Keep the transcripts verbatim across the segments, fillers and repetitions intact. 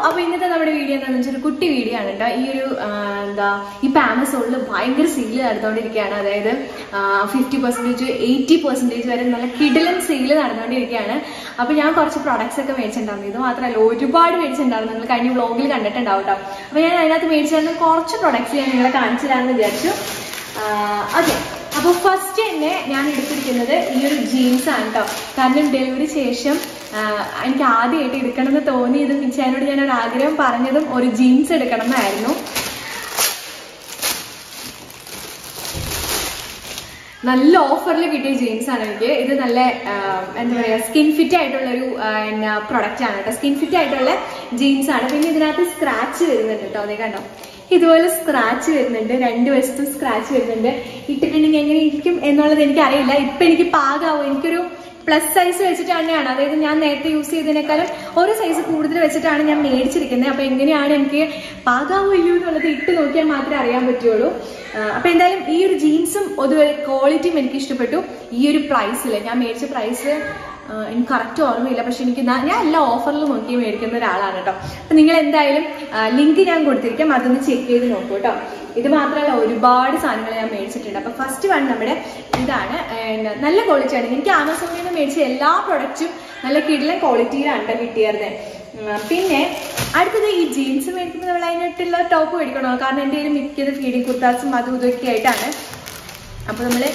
അപ്പോൾ ഇന്നത്തെ നമ്മുടെ വീഡിയോ എന്താണെന്ന് വെച്ചാൽ ഒരു കുട്ടി വീഡിയോ ആണ് കേട്ടോ. ഈ ഒരു എന്താ ഇപ്പം ആമസോണിൽ ഭയങ്കര സെയിൽ നടന്നുകൊണ്ടിരിക്കുകയാണ്. അതായത് ഫിഫ്റ്റി പെർസെൻറ്റേജ് എയ്റ്റി പെർസെൻറ്റേജ് വരെ നല്ല കിടിലൻ സെയിൽ നടന്നുകൊണ്ടിരിക്കുകയാണ്. അപ്പോൾ ഞാൻ കുറച്ച് പ്രൊഡക്ട്സ് ഒക്കെ മേടിച്ചിട്ടുണ്ടായിരുന്നു. ഇത് മാത്രമല്ല ഒരുപാട് മേടിച്ചിട്ടുണ്ടായിരുന്നു. നിങ്ങൾ കഴിഞ്ഞ വ്ളോഗിൽ കണ്ടിട്ടുണ്ടാവും കേട്ടോ. അപ്പോൾ ഞാൻ അതിനകത്ത് മേടിച്ചിരുന്ന കുറച്ച് പ്രൊഡക്ട്സ് ഞാൻ നിങ്ങളെ കാണിച്ചു തരാമെന്ന് വിചാരിച്ചു. ഓക്കെ, അപ്പോൾ ഫസ്റ്റ് തന്നെ ഞാൻ എടുത്തിരിക്കുന്നത് ഈ ഒരു ജീൻസ് ആണ് കേട്ടോ. കാരണം ഡെലിവറി ശേഷം എനിക്ക് ആദ്യമായിട്ട് എടുക്കണമെന്ന് തോന്നിയതും മിച്ചാനോട് ഞാൻ ഒരു ആഗ്രഹം പറഞ്ഞതും ഒരു ജീൻസ് എടുക്കണം എന്നായിരുന്നു. നല്ല ഓഫറിൽ കിട്ടിയ ജീൻസ് ആണ് എനിക്ക്. ഇത് നല്ല എന്താ പറയുക സ്കിൻ ഫിറ്റ് ആയിട്ടുള്ളൊരു പ്രൊഡക്റ്റ് ആണ് കേട്ടോ. സ്കിൻ ഫിറ്റ് ആയിട്ടുള്ള ജീൻസ് ആണ്. പിന്നെ ഇതിനകത്ത് സ്ക്രാച്ച് വരുന്നുണ്ട് കേട്ടോ. അതേ കണ്ടോ, ഇതുപോലെ സ്ക്രാച്ച് വരുന്നുണ്ട്. രണ്ട് വശത്തും സ്ക്രാച്ച് വരുന്നുണ്ട്. ഇട്ടിട്ടുണ്ടെങ്കിൽ എങ്ങനെ ഇരിക്കും എന്നുള്ളത് എനിക്കറിയില്ല. ഇപ്പം എനിക്ക് പാകാവും. എനിക്കൊരു പ്ലസ് സൈസ് വെച്ചിട്ട് തന്നെയാണ്, അതായത് ഞാൻ നേരത്തെ യൂസ് ചെയ്തതിനേക്കാളും ഒരു സൈസ് കൂടുതൽ വെച്ചിട്ടാണ് ഞാൻ മേടിച്ചിരിക്കുന്നത്. അപ്പൊ എങ്ങനെയാണ് എനിക്ക് പാകാവോ ഇല്ലയോ എന്നുള്ളത് ഇട്ട് നോക്കിയാൽ മാത്രമേ അറിയാൻ പറ്റുള്ളൂ. അപ്പൊ എന്തായാലും ഈ ഒരു ജീൻസും ഒരു ക്വാളിറ്റിയും എനിക്ക് ഇഷ്ടപ്പെട്ടു. ഈ ഒരു പ്രൈസിൽ ഞാൻ മേടിച്ച പ്രൈസ് എനിക്ക് കറക്റ്റ് ഓർമ്മയില്ല, പക്ഷെ എനിക്ക് ഞാൻ എല്ലാ ഓഫറിലും നോക്കി മേടിക്കുന്ന ഒരാളാണ് കേട്ടോ. അപ്പൊ നിങ്ങൾ എന്തായാലും ലിങ്ക് ഞാൻ കൊടുത്തിരിക്കാം, അതൊന്ന് ചെക്ക് ചെയ്ത് നോക്കൂ കേട്ടോ. ഇത് മാത്രമല്ല ഒരുപാട് സാധനങ്ങൾ ഞാൻ മേടിച്ചിട്ടുണ്ട്. അപ്പൊ ഫസ്റ്റ് വൺ നമ്മുടെ ഇതാണ്. നല്ല ക്വാളിറ്റിയാണ്. എനിക്ക് ആമസോണിൽ നിന്ന് മേടിച്ച എല്ലാ പ്രൊഡക്റ്റും നല്ല കിടിലൻ ക്വാളിറ്റിയിലാണ് കിട്ടിയത്. പിന്നെ അടുത്തത് ഈ ജീൻസ് മേടിക്കുമ്പോൾ നമ്മൾ അതിനായിട്ടുള്ള ടോപ്പ് മേടിക്കണോ, കാരണം എൻ്റെ കയ്യിൽ മിക്കത് ഫീഡിങ് കുർത്താസും അതും ഇതൊക്കെ ആയിട്ടാണ്. അപ്പൊ നമ്മള്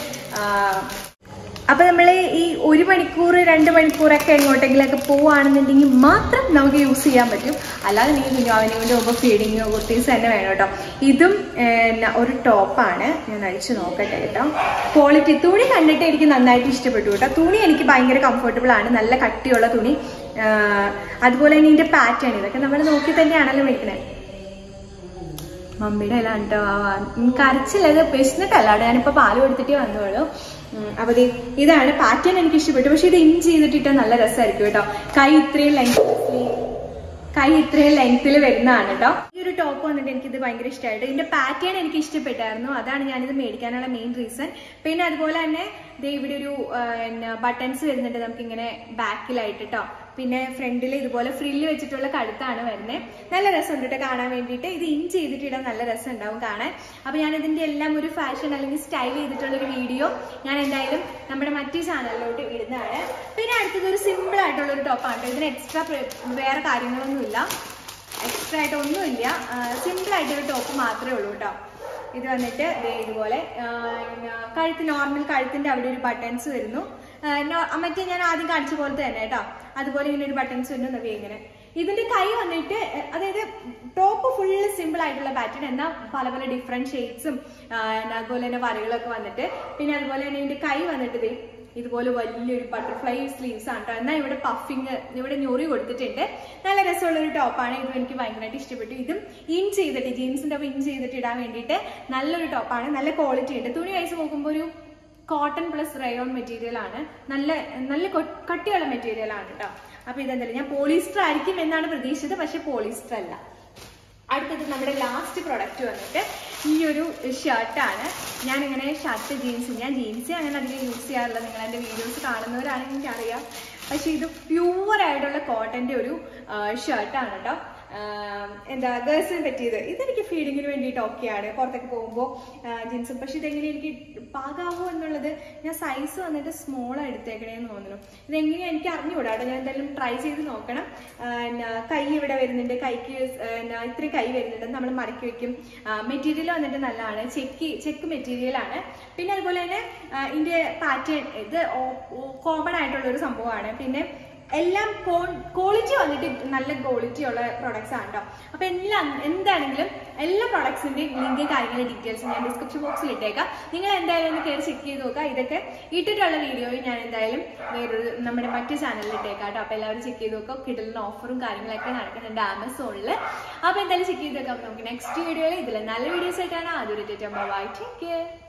അപ്പൊ നമ്മൾ ഈ ഒരു മണിക്കൂർ രണ്ട് മണിക്കൂറൊക്കെ എങ്ങോട്ടെങ്കിലൊക്കെ പോവുകയാണെന്നുണ്ടെങ്കിൽ മാത്രം നമുക്ക് യൂസ് ചെയ്യാൻ പറ്റും. അല്ലാതെ നിങ്ങൾ കുഞ്ഞാവിനെ കൊണ്ട് പോകുമ്പോൾ ഫീഡിങ്ങോ കുർത്തീസ് തന്നെ വേണം കേട്ടോ. ഇതും ഒരു ടോപ്പാണ്. ഞാൻ അഴിച്ചു നോക്കട്ടെ കേട്ടോ. ക്വാളിറ്റി തുണി കണ്ടിട്ട് എനിക്ക് നന്നായിട്ട് ഇഷ്ടപ്പെട്ടു കേട്ടോ. തുണി എനിക്ക് ഭയങ്കര കംഫർട്ടബിൾ ആണ്. നല്ല കട്ടിയുള്ള തുണി. അതുപോലെ തന്നെ ഇതിന്റെ പാറ്റേൺ ഇതൊക്കെ നമ്മൾ നോക്കി തന്നെയാണല്ലോ മേടിക്കണേ. മമ്മിയുടെ എല്ലാം കേട്ടോ. കരച്ചില്ലത് പെശന്നിട്ടല്ല കേട്ടോ. ഞാനിപ്പോ പാല് കൊടുത്തിട്ടേ വന്നോളൂ. അപ്പൊ ഇതാണ് പാറ്റേൺ എനിക്ക് ഇഷ്ടപ്പെട്ടു. പക്ഷെ ഇത് ഇൻ ചെയ്തിട്ടിട്ട് നല്ല രസമായിരിക്കും കേട്ടോ. കൈ ഇത്രയും ലെങ്ത് കൈ ഇത്രയും ലെങ്ത്തിൽ വരുന്നതാണ് കേട്ടോ. ഈ ഒരു ടോപ്പ് വന്നിട്ട് എനിക്കിത് ഭയങ്കര ഇഷ്ടമായിട്ട്. ഇതിന്റെ പാറ്റേൺ എനിക്ക് ഇഷ്ടപ്പെട്ടായിരുന്നു. അതാണ് ഞാനിത് മേടിക്കാനുള്ള മെയിൻ റീസൺ. പിന്നെ അതുപോലെ തന്നെ ദേ ഇവിടെ ഒരു ബട്ടൺസ് വരുന്നുണ്ട് നമുക്കിങ്ങനെ ബാക്കിലായിട്ട് കേട്ടോ. പിന്നെ ഫ്രണ്ടിൽ ഇതുപോലെ ഫ്രില്ല് വെച്ചിട്ടുള്ള കഴുത്താണ് വരുന്നത്. നല്ല രസമുണ്ട് കേട്ടോ കാണാൻ വേണ്ടിയിട്ട്. ഇത് ഇൻ ചെയ്തിട്ടിടാൻ നല്ല രസം ഉണ്ടാവും കാണാൻ. അപ്പൊ ഞാൻ ഇതിന്റെ എല്ലാം ഒരു ഫാഷൻ അല്ലെങ്കിൽ സ്റ്റൈൽ ചെയ്തിട്ടുള്ള ഒരു വീഡിയോ ഞാൻ എന്തായാലും നമ്മുടെ മറ്റു ചാനലിലോട്ട് ഇടുന്നതാണ്. പിന്നെ അടുത്തത് ഒരു സിമ്പിൾ ആയിട്ടുള്ള ഒരു ടോപ്പാണ്. ഇതിന് എക്സ്ട്രാ വേറെ കാര്യങ്ങളൊന്നുമില്ല, എക്സ്ട്രാ ആയിട്ട് ഒന്നുമില്ല. സിമ്പിൾ ആയിട്ടൊരു ടോപ്പ് മാത്രമേ ഉള്ളൂ കേട്ടോ. ഇത് വന്നിട്ട് ഇതുപോലെ കഴുത്ത് നോർമൽ കഴുത്തിന്റെ അവിടെ ഒരു ബട്ടൺസ് വരുന്നു. മറ്റേ ഞാൻ ആദ്യം കാണിച്ച പോലത്തെ തന്നെ കേട്ടോ. അതുപോലെ ഇങ്ങനെ ഒരു ബട്ടൺസ് വരുന്നു. നോക്കി ഇങ്ങനെ. ഇതിന്റെ കൈ വന്നിട്ട് അതായത് ടോപ്പ് ഫുള്ള് സിമ്പിൾ ആയിട്ടുള്ള പാറ്റേൺ, എന്നാൽ പല പല ഡിഫറെന്റ് ഷെയ്ഡ്സും അതുപോലെ തന്നെ വരകളൊക്കെ വന്നിട്ട്. പിന്നെ അതുപോലെ തന്നെ ഇതിന്റെ കൈ വന്നിട്ട് ഇതുപോലെ വലിയൊരു ബട്ടർഫ്ലൈ സ്ലീവ്സ് ആണ് കേട്ടോ. എന്നാൽ ഇവിടെ പഫിങ് ഇവിടെ ഞൊറി കൊടുത്തിട്ടുണ്ട്. നല്ല രസമുള്ള ഒരു ടോപ്പാണ്. ഇതും എനിക്ക് ഭയങ്കരമായിട്ട് ഇഷ്ടപ്പെട്ടു. ഇതും ഇൻ ചെയ്തിട്ട് ജീൻസിന്റെ ഒപ്പം ഇൻ ചെയ്തിട്ട് ഇടാൻ വേണ്ടിയിട്ട് നല്ലൊരു ടോപ്പാണ്. നല്ല ക്വാളിറ്റി ഉണ്ട്. തുണി വയസ്സ് നോക്കുമ്പോൾ ഒരു കോട്ടൺ പ്ലസ് റയോൺ മെറ്റീരിയൽ ആണ്. നല്ല നല്ല കട്ടിയുള്ള മെറ്റീരിയൽ ആണ് കേട്ടോ. അപ്പൊ ഇതെന്തായാലും ഞാൻ പോളിസ്റ്റർ ആയിരിക്കും എന്നാണ് പ്രതീക്ഷിച്ചത്, പക്ഷെ പോളിസ്റ്റർ അല്ല. അടുത്തത് നമ്മുടെ ലാസ്റ്റ് പ്രൊഡക്റ്റ് വന്നിട്ട് ഈ ഒരു ഷർട്ടാണ്. ഞാനിങ്ങനെ ഷർട്ട് ജീൻസ് ഞാൻ ജീൻസ് അങ്ങനെ അധികം യൂസ് ചെയ്യാറില്ല. നിങ്ങൾ എൻ്റെ വീഡിയോസ് കാണുന്നവരാണെങ്കിൽ എനിക്കറിയാം. പക്ഷെ ഇത് പ്യൂർ ആയിട്ടുള്ള കോട്ടന്റെ ഒരു ഷർട്ടാണ് കേട്ടോ. എന്താ ഗേൾസിന് പറ്റിയത്. ഇതെനിക്ക് ഫീഡിങ്ങിന് വേണ്ടിയിട്ട് ഓക്കെയാണ്, പുറത്തൊക്കെ പോകുമ്പോൾ ജീൻസും. പക്ഷെ ഇതെങ്ങനെ എനിക്ക് പാകാവോ എന്നുള്ളത് ഞാൻ സൈസ് വന്നിട്ട് സ്മോൾ എടുത്തേക്കണേന്ന് തോന്നുന്നു. ഇതെങ്ങനെയാണ് എനിക്ക് അറിഞ്ഞുകൂടാ കേട്ടോ. ഞാൻ എന്തായാലും ട്രൈ ചെയ്ത് നോക്കണം. കൈ ഇവിടെ വരുന്നുണ്ട്, കൈക്ക് ഇത്രയും കൈ വരുന്നുണ്ട്. നമ്മൾ മടക്കി വെക്കും. മെറ്റീരിയൽ വന്നിട്ട് നല്ലതാണ്. ചെക്ക് ചെക്ക് മെറ്റീരിയൽ ആണ്. പിന്നെ അതുപോലെ തന്നെ ഇതിന്റെ പാറ്റേൺ ഇത് കോമൺ ആയിട്ടുള്ള ഒരു സംഭവമാണ്. പിന്നെ എല്ലാം ക്വാളിറ്റി വന്നിട്ട് നല്ല ക്വാളിറ്റി ഉള്ള പ്രൊഡക്ട്സ് ആണ് കേട്ടോ. അപ്പൊ എല്ലാം എന്താണെങ്കിലും എല്ലാ പ്രൊഡക്ട്സിന്റെയും ലിങ്ക് കാര്യങ്ങളും ഡീറ്റെയിൽസ് ഞാൻ ഡിസ്ക്രിപ്ഷൻ ബോക്സിൽ ഇട്ടേക്കാം. നിങ്ങൾ എന്തായാലും ഒന്ന് കയറി ചെക്ക് ചെയ്ത് നോക്കുക. ഇതൊക്കെ ഇട്ടിട്ടുള്ള വീഡിയോയിൽ ഞാൻ എന്തായാലും വേറൊരു നമ്മുടെ മറ്റു ചാനലിൽ ഇട്ടേക്കാം കേട്ടോ. അപ്പൊ എല്ലാവരും ചെക്ക് ചെയ്ത് നോക്കുക. കിടലിന് ഓഫറും കാര്യങ്ങളൊക്കെ നടക്കുന്നുണ്ട് ആമസോണിൽ. അപ്പൊ എന്തായാലും ചെക്ക് ചെയ്ത് നോക്കാം. നമുക്ക് നെക്സ്റ്റ് വീഡിയോയിൽ ഇതിൽ നല്ല വീഡിയോസ് ആയിട്ടാണ്. അതൊരു ബൈ, ടേക്ക് കെയർ.